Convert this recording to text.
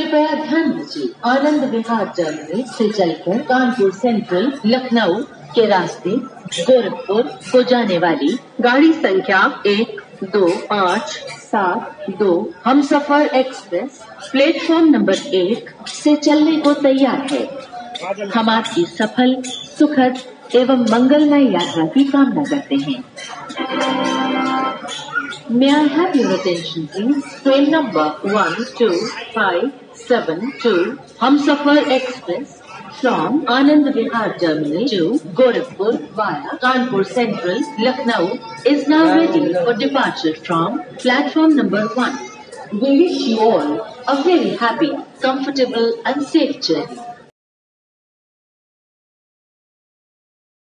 कृपया ध्यान दीजिए, आनंद विहार टर्मिनल से चलकर कानपुर सेंट्रल लखनऊ के रास्ते गोरखपुर को जाने वाली गाड़ी संख्या 1287 हमसफर एक्सप्रेस प्लेटफॉर्म नंबर 1 से चलने को तैयार है। हम आपकी सफल, सुखद एवं मंगलमय यात्रा की कामना करते हैं। May I have your attention, please? Train number 12572 Hamsafar Express from Anand Vihar Terminal to Gorakhpur via Kanpur Central, Lucknow is now ready for departure from platform number 1. We wish you all a very happy, comfortable and safe journey.